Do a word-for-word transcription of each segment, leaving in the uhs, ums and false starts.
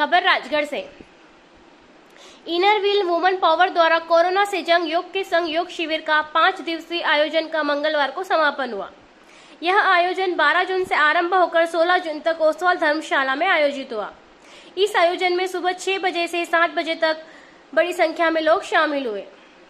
खबर राजगढ़ से। Inner wheel women power द्वारा कोरोना से जंग योग के संग योग शिविर का पांच दिवसीय आयोजन का मंगलवार को समापन हुआ। यह आयोजन बारह जून से आरंभ होकर सोलह जून तक ओसवाल धर्मशाला में आयोजित हुआ। इस आयोजन में सुबह छह बजे से सात बजे तक बड़ी संख्या में लोग शामिल हुए।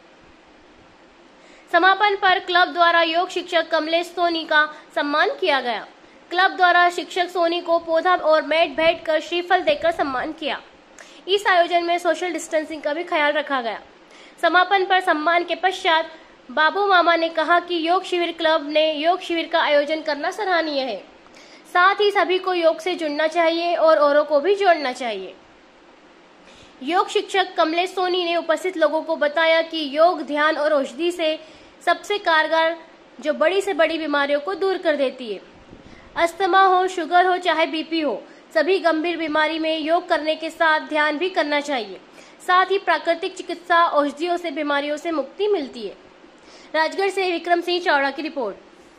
समापन पर क्लब द्वारा योग शिक्षक कमलेश सोनी का सम्मान किया गया। क्लब द्वारा शिक्षक सोनी को पौधा और मैट भेंट कर श्रीफल देकर सम्मान किया। इस आयोजन में सोशल डिस्टेंसिंग का भी ख्याल रखा गया। समापन पर सम्मान के पश्चात बाबू मामा ने कहा कि योग शिविर क्लब ने योग शिविर का आयोजन करना सराहनीय है। साथ ही सभी को योग से जुड़ना चाहिए और औरों को भी जोड़ना चाहिए। योग शिक्षक कमलेश सोनी ने उपस्थित लोगों को बताया कि योग, ध्यान और औषधि से सबसे कारगर जो बड़ी से बड़ी बीमारियों को दूर कर देती है। अस्थमा हो, शुगर हो, चाहे बीपी हो, सभी गंभीर बीमारी में योग करने के साथ ध्यान भी करना चाहिए। साथ ही प्राकृतिक चिकित्सा औषधियों से बीमारियों से मुक्ति मिलती है। राजगढ़ से विक्रम सिंह चावड़ा की रिपोर्ट।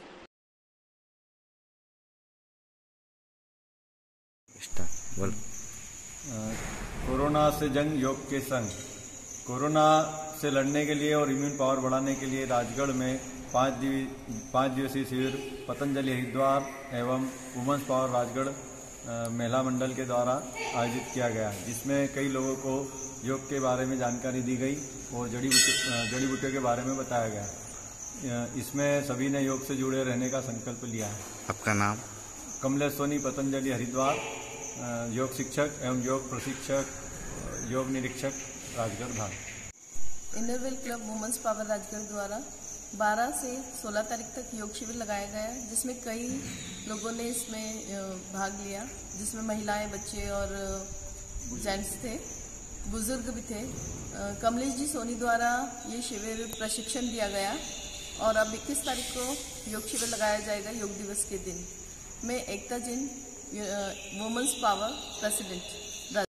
कोरोना से जंग योग के संग। कोरोना से लड़ने के लिए और इम्यून पावर बढ़ाने के लिए राजगढ़ में पाँच दिवी पाँच दिवसीय शिविर पतंजलि हरिद्वार एवं वुमेन्स पावर राजगढ़ महिला मंडल के द्वारा आयोजित किया गया, जिसमें कई लोगों को योग के बारे में जानकारी दी गई और जड़ी बूटी जड़ी बूटियों के बारे में बताया गया। इसमें सभी ने योग से जुड़े रहने का संकल्प लिया है। आपका नाम? कमलेश सोनी, पतंजलि हरिद्वार, योग शिक्षक एवं योग प्रशिक्षक, योग निरीक्षक, राजगढ़ भाग। Inner wheel club women's power Rajgarh द्वारा बारह से सोलह तारीख तक योग शिविर लगाया गया है, जिसमें कई लोगों ने इसमें भाग लिया, जिसमें महिलाएं, बच्चे और जेंट्स थे, बुजुर्ग भी थे। कमलेश जी सोनी द्वारा ये शिविर प्रशिक्षण दिया गया और अब इक्कीस तारीख को योग शिविर लगाया जाएगा योग दिवस के दिन। मैं एकता जिन, वुमेन्स पावर प्रेसिडेंट।